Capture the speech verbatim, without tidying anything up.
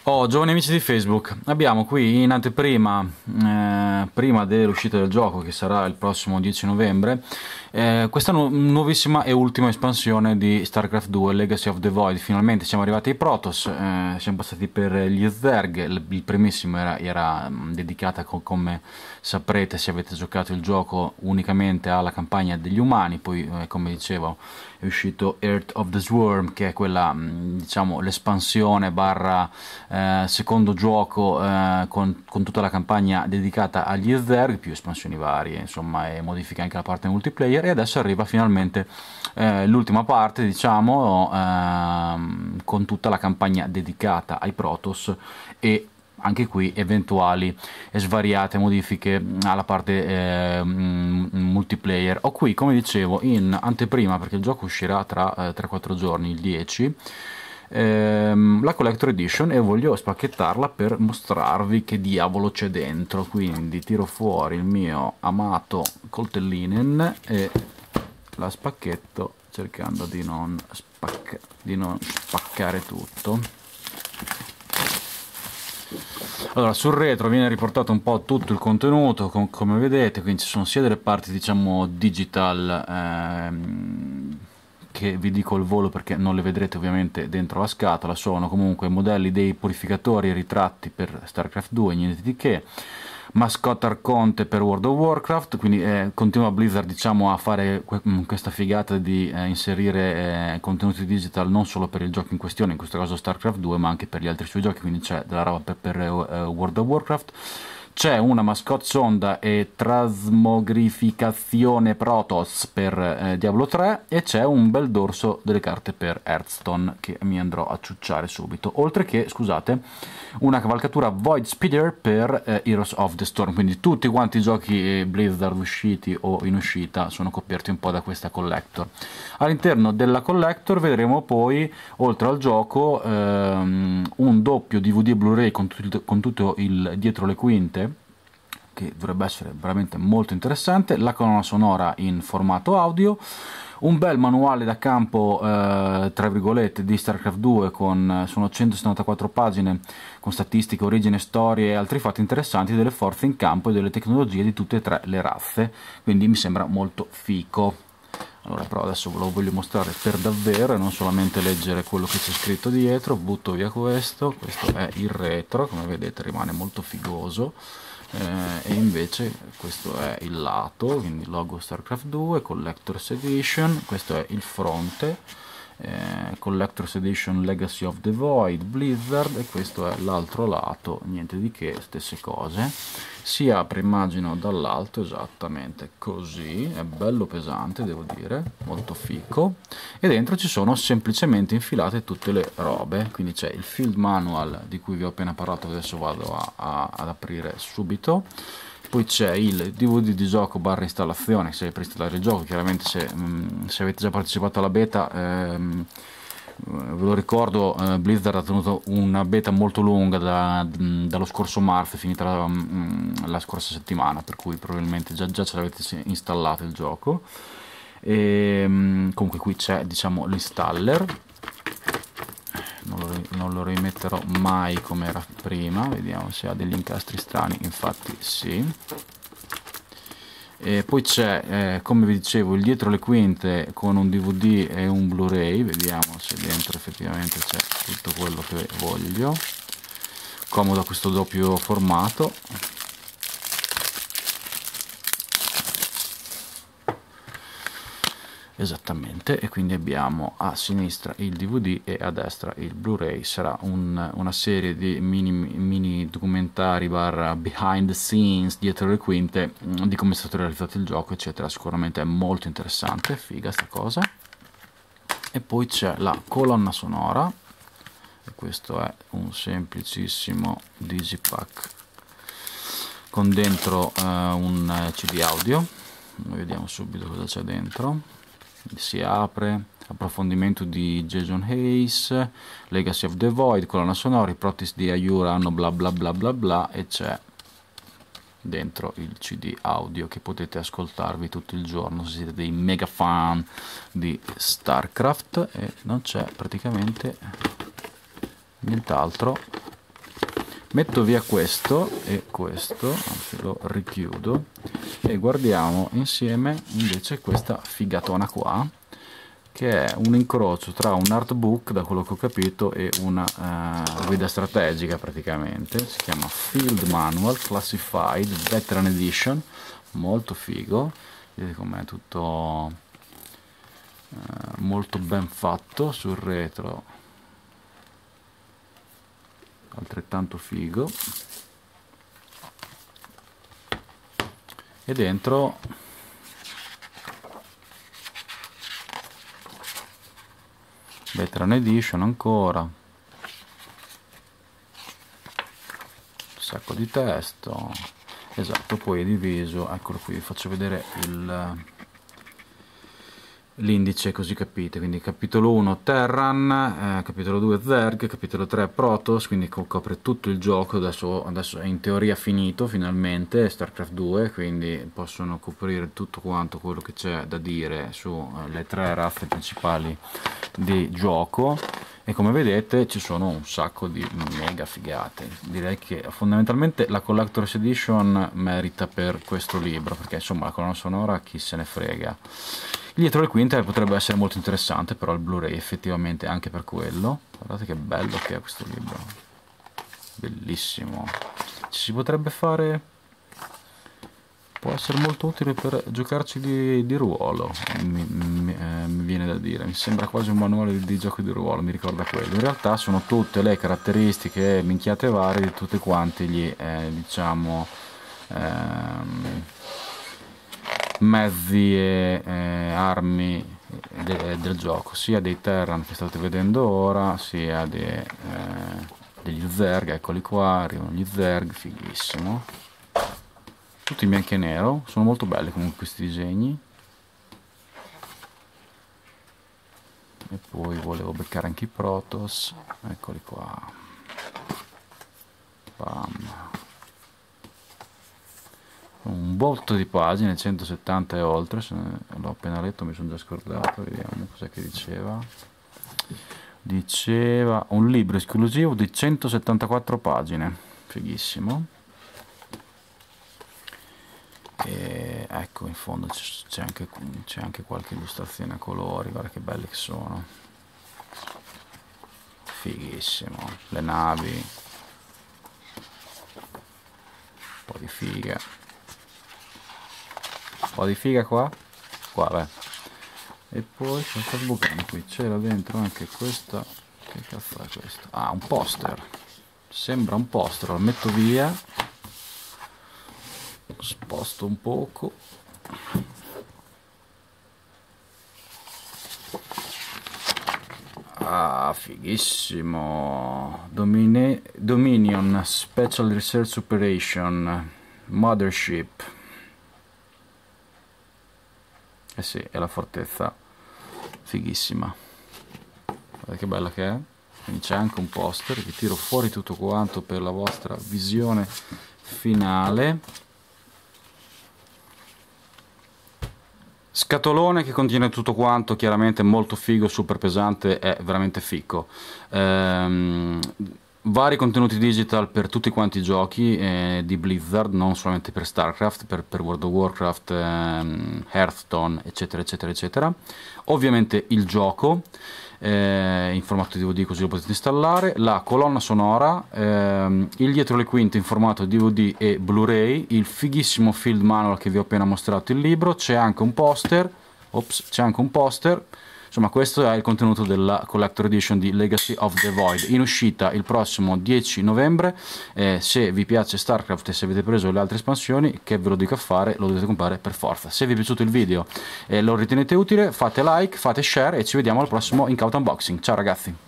Oh, giovani amici di Facebook, abbiamo qui in anteprima, eh, prima dell'uscita del gioco, che sarà il prossimo dieci novembre, eh, questa nu- nuovissima e ultima espansione di StarCraft due Legacy of the Void. Finalmente siamo arrivati ai Protoss, eh, siamo passati per gli Zerg. Il, il primissimo era, era mh, dedicata, co- come saprete se avete giocato il gioco, unicamente alla campagna degli umani. Poi, eh, come dicevo, è uscito Earth of the Swarm, che è quella, mh, diciamo, l'espansione barra eh, secondo gioco, eh, con, con tutta la campagna dedicata agli Zerg, più espansioni varie, insomma, e modifica anche la parte multiplayer. E adesso arriva finalmente eh, l'ultima parte, diciamo, ehm, con tutta la campagna dedicata ai Protoss, e anche qui eventuali e svariate modifiche alla parte eh, multiplayer. Ho qui, come dicevo, in anteprima, perché il gioco uscirà tra eh, tre quattro giorni, il dieci, ehm, la Collector Edition, e voglio spacchettarla per mostrarvi che diavolo c'è dentro. Quindi tiro fuori il mio amato coltellinen e la spacchetto, cercando di non, spacca- di non spaccare tutto. Allora, sul retro viene riportato un po' tutto il contenuto, com- come vedete. Quindi ci sono sia delle parti, diciamo, digital, ehm, che vi dico al volo perché non le vedrete ovviamente dentro la scatola. Sono comunque modelli dei purificatori e ritratti per StarCraft due, niente di che. Mascotte Arconte per World of Warcraft, quindi eh, continua Blizzard, diciamo, a fare que- questa figata di eh, inserire eh, contenuti digital non solo per il gioco in questione, in questo caso StarCraft due, ma anche per gli altri suoi giochi. Quindi c'è della roba per, per eh, World of Warcraft. C'è una mascotte sonda e trasmogrificazione Protoss per eh, Diablo tre, e c'è un bel dorso delle carte per Hearthstone che mi andrò a ciucciare subito. Oltre che, scusate, una cavalcatura Void Speeder per eh, Heroes of the Storm. Quindi tutti quanti i giochi Blizzard usciti o in uscita sono coperti un po' da questa collector. All'interno della collector vedremo poi, oltre al gioco, ehm, un doppio D V D Blu-ray con, tut- con tutto il dietro le quinte, che dovrebbe essere veramente molto interessante, la colonna sonora in formato audio, un bel manuale da campo, eh, tra virgolette, di StarCraft due, con, sono centosettantaquattro pagine con statistiche, origine, storie e altri fatti interessanti delle forze in campo e delle tecnologie di tutte e tre le razze. Quindi mi sembra molto fico. Allora, però adesso ve lo voglio mostrare per davvero e non solamente leggere quello che c'è scritto dietro. Butto via questo, questo è il retro, come vedete rimane molto figoso. Eh, e invece questo è il lato, quindi logo StarCraft due, Collector's Edition. Questo è il fronte, eh, Collector's Edition Legacy of the Void Blizzard, e questo è l'altro lato, niente di che, stesse cose. Si apre, immagino, dall'alto esattamente così, è bello pesante, devo dire, molto fico, e dentro ci sono semplicemente infilate tutte le robe. Quindi c'è il field manual di cui vi ho appena parlato, che adesso vado a, a, ad aprire subito. Poi c'è il D V D di gioco barra installazione, se per installare il gioco. Chiaramente se, mh, se avete già partecipato alla beta, ehm, ve lo ricordo, eh, Blizzard ha tenuto una beta molto lunga da, dallo scorso marzo, finita la, la scorsa settimana, per cui probabilmente già, già ce l'avete installato il gioco. E, comunque qui c'è, diciamo, l'installer. Non lo, non lo rimetterò mai come era prima, vediamo se ha degli incastri strani, infatti sì. E poi c'è, eh, come vi dicevo, il dietro le quinte con un D V D e un Blu-ray. Vediamo se dentro effettivamente c'è tutto quello che voglio. Comodo questo doppio formato. Esattamente, e quindi abbiamo a sinistra il D V D e a destra il Blu-ray. Sarà un, una serie di mini, mini documentari barra behind the scenes, dietro le quinte, di come è stato realizzato il gioco, eccetera. Sicuramente è molto interessante, figa sta cosa. E poi c'è la colonna sonora, e questo è un semplicissimo digipack con dentro eh, un C D audio. Noi vediamo subito cosa c'è dentro. Si apre, approfondimento di Jason Hayes, Legacy of the Void, colonna sonora, i Protoss di Aiur hanno bla bla bla bla bla, e c'è dentro il C D audio che potete ascoltarvi tutto il giorno se siete dei mega fan di StarCraft. E non c'è praticamente nient'altro Metto via questo e questo, anzi lo richiudo, e guardiamo insieme invece questa figatona qua, che è un incrocio tra un artbook, da quello che ho capito, e una uh, guida strategica praticamente. Si chiama Field Manual Classified Veteran Edition, molto figo, vedete com'è tutto uh, molto ben fatto. Sul retro altrettanto figo, e dentro Veteran Edition ancora, un sacco di testo, esatto. Poi è diviso, eccolo qui, vi faccio vedere il l'indice così capite, quindi capitolo uno Terran, eh, capitolo due Zerg, capitolo tre Protoss, quindi co copre tutto il gioco. Adesso, adesso è in teoria finito finalmente StarCraft due, quindi possono coprire tutto quanto quello che c'è da dire sulle eh, tre razze principali di gioco, e come vedete ci sono un sacco di mega figate. Direi che fondamentalmente la Collector's Edition merita per questo libro, perché insomma la colonna sonora chi se ne frega. Il dietro le quinte potrebbe essere molto interessante, però il Blu-ray effettivamente anche per quello. Guardate che bello che è questo libro, bellissimo. Ci si potrebbe fare, può essere molto utile per giocarci di, di ruolo, mi, mi, eh, mi viene da dire. Mi sembra quasi un manuale di, di gioco di ruolo, mi ricorda quello. In realtà sono tutte le caratteristiche minchiate varie di tutti quanti gli eh, diciamo ehm, mezzi e eh, armi de del gioco, sia dei Terran che state vedendo ora, sia de, eh, degli Zerg. Eccoli qua, arrivano gli Zerg, fighissimo, tutti in bianco e nero, sono molto belli comunque questi disegni. E poi volevo beccare anche i Protoss, eccoli qua, bam. Un botto di pagine, centosettanta e oltre, l'ho appena letto, mi sono già scordato. Vediamo cos'è che diceva. Diceva un libro esclusivo di centosettantaquattro pagine, fighissimo. E ecco, in fondo c'è anche, c'è anche qualche illustrazione a colori, guarda che belle che sono, fighissimo. Le navi, un po' di figa. Un po' di figa qua, qua beh. E poi cosa sta sbucando qui? C'era dentro anche questa, che cazzo è questo? Ah, un poster, sembra un poster, lo metto via, sposto un poco. Ah, fighissimo. Domine Dominion Special Research Operation Mothership. Eh sì, è la fortezza, fighissima, guardate che bella che è. Quindi c'è anche un poster, vi tiro fuori tutto quanto per la vostra visione finale. Scatolone che contiene tutto quanto, chiaramente molto figo, super pesante, è veramente fico. Ehm, vari contenuti digital per tutti quanti i giochi eh, di Blizzard, non solamente per StarCraft, per, per World of Warcraft, ehm, Hearthstone, eccetera eccetera eccetera. Ovviamente il gioco eh, in formato D V D, così lo potete installare, la colonna sonora, ehm, il dietro le quinte in formato D V D e Blu-ray, il fighissimo Field Manual che vi ho appena mostrato, il libro, c'è anche un poster, ops, c'è anche un poster. Insomma, questo è il contenuto della Collector Edition di Legacy of the Void, in uscita il prossimo dieci novembre. Eh, se vi piace StarCraft e se avete preso le altre espansioni, che ve lo dico a fare, lo dovete comprare per forza. Se vi è piaciuto il video e lo ritenete utile, fate like, fate share e ci vediamo al prossimo Incauto Unboxing. Ciao ragazzi!